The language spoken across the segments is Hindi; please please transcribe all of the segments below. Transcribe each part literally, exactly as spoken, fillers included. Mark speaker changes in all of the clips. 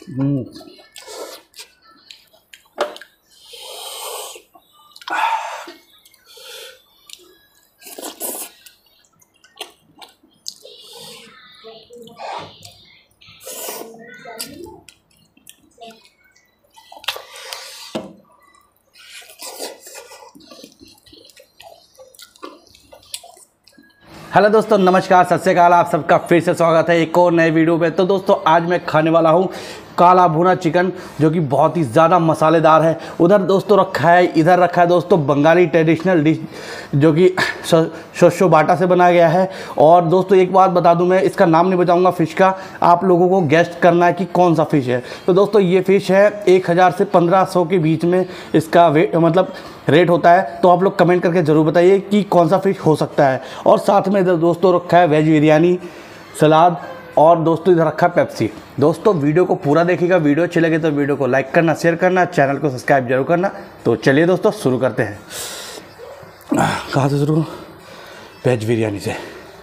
Speaker 1: हम्म। हेलो दोस्तों, नमस्कार, सत श्री अकाल। आप सबका फिर से स्वागत है एक और नए वीडियो पे। तो दोस्तों, आज मैं खाने वाला हूँ काला भुना चिकन, जो कि बहुत ही ज़्यादा मसालेदार है। उधर दोस्तों रखा है, इधर रखा है दोस्तों बंगाली ट्रेडिशनल डिश, जो कि शोशो बाटा से बनाया गया है। और दोस्तों एक बात बता दूं, मैं इसका नाम नहीं बताऊंगा फ़िश का, आप लोगों को गेस्ट करना है कि कौन सा फ़िश है। तो दोस्तों ये फ़िश है एक हज़ार से पंद्रह सौ के बीच में इसका वेट मतलब रेट होता है। तो आप लोग कमेंट करके ज़रूर बताइए कि कौन सा फ़िश हो सकता है। और साथ में इधर दोस्तों रखा है वेज बिरयानी, सलाद, और दोस्तों इधर रखा पेप्सी। दोस्तों वीडियो को पूरा देखिएगा, वीडियो अच्छी लगे तो वीडियो को लाइक करना, शेयर करना, चैनल को सब्सक्राइब जरूर करना। तो चलिए दोस्तों शुरू करते हैं। कहाँ से शुरू? वेज बिरयानी से।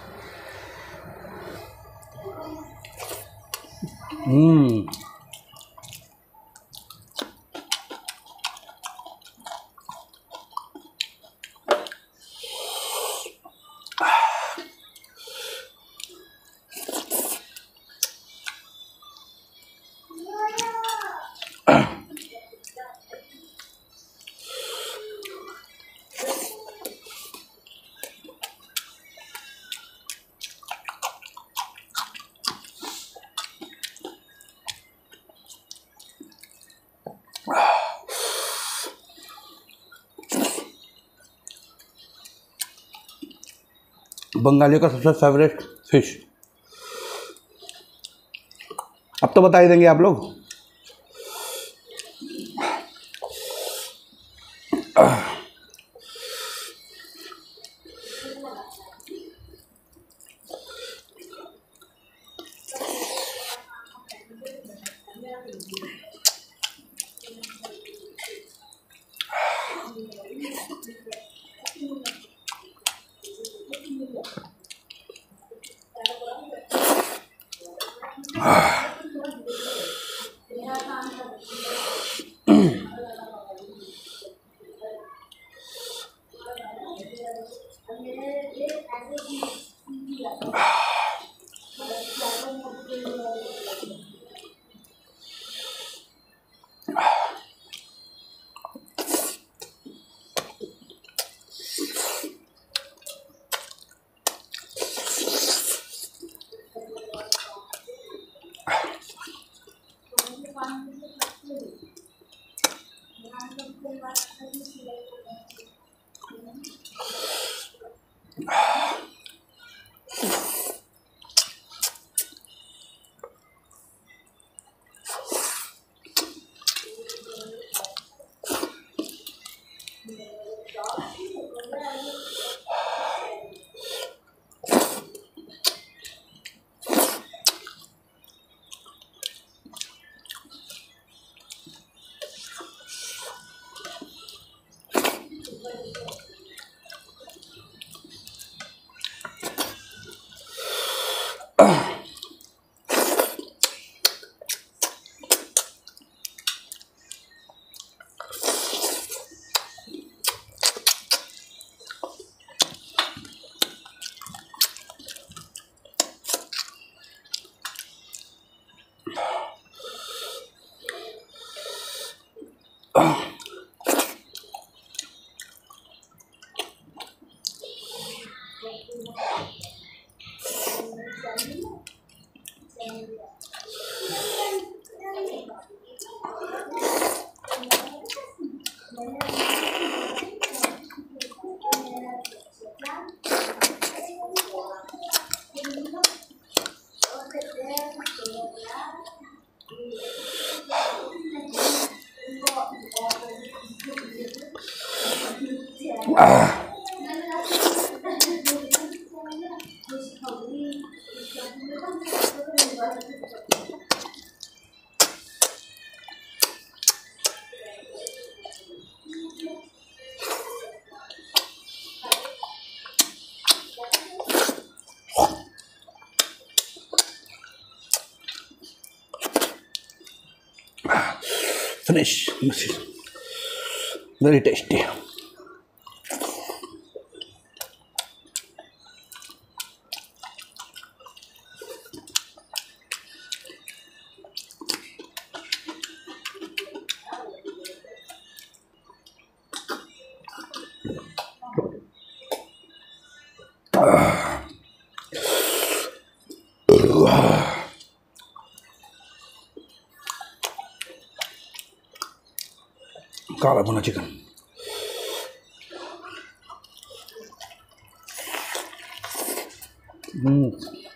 Speaker 1: हम्म बंगालियों का सबसे फेवरेट फिश। अब तो बता ही देंगे आप लोग। Finish, very tasty. काला भुना चिकन। हम्म,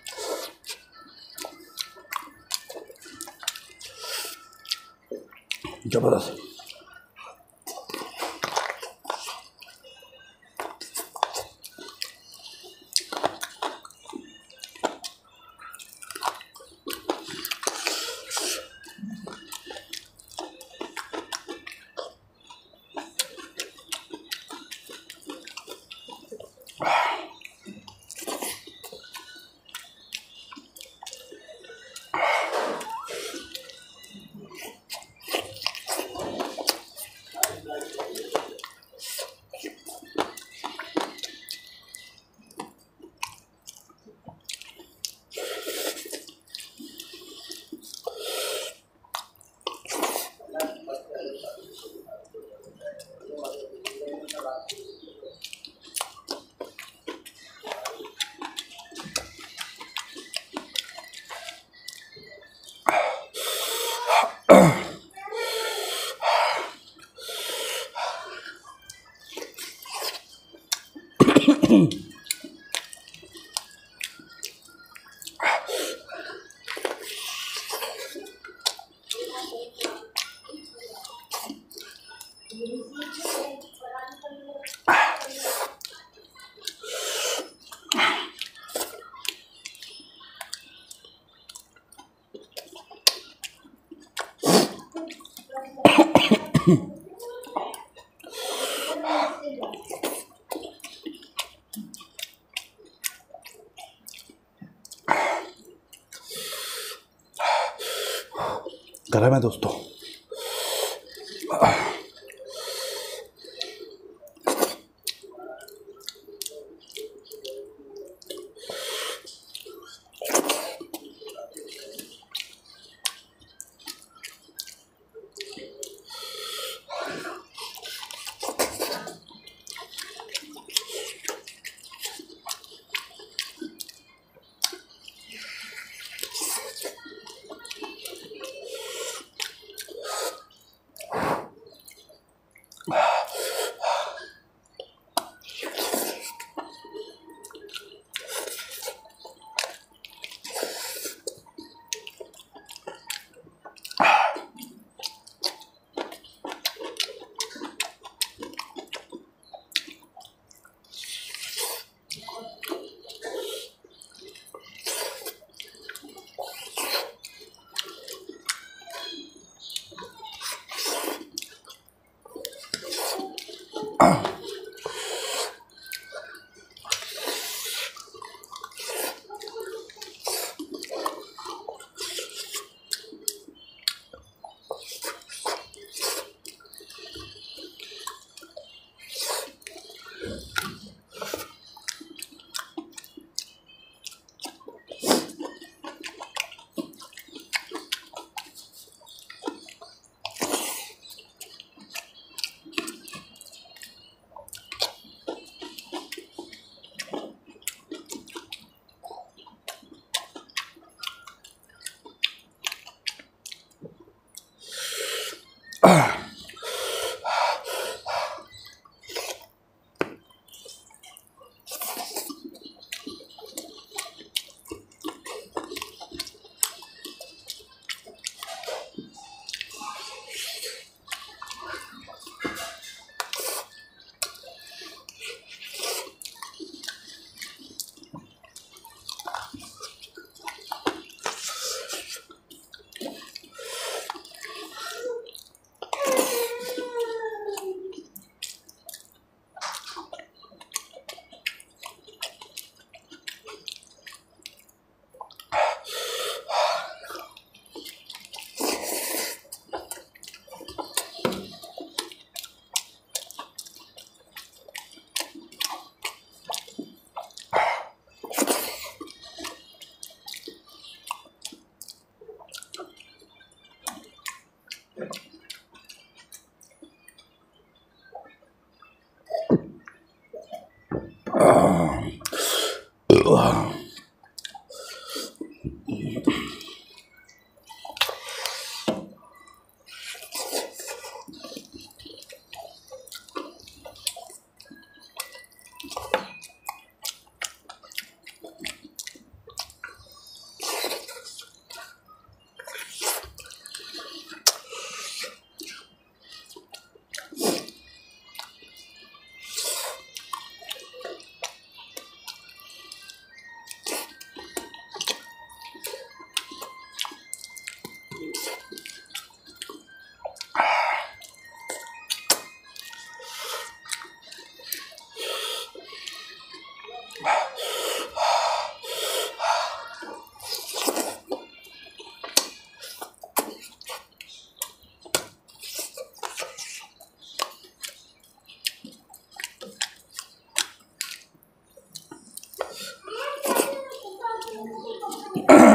Speaker 1: जबरदस्त। गरम है दोस्तों।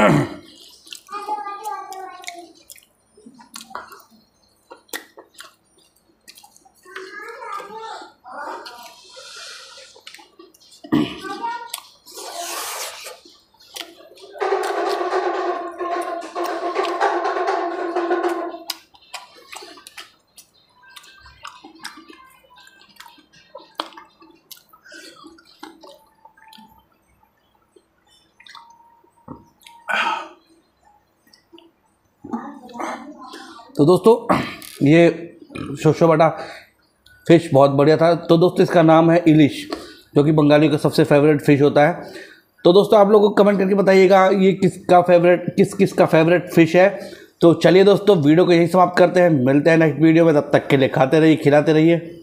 Speaker 1: तो दोस्तों ये शोशो बटा फ़िश बहुत बढ़िया था। तो दोस्तों इसका नाम है इलिश, जो कि बंगालियों का सबसे फेवरेट फ़िश होता है। तो दोस्तों आप लोगों को कमेंट करके बताइएगा ये किसका फेवरेट किस किस का फेवरेट फ़िश है। तो चलिए दोस्तों वीडियो को यही समाप्त करते हैं, मिलते हैं नेक्स्ट वीडियो में, तब तक के लिए खाते रहिए, खिलाते रहिए।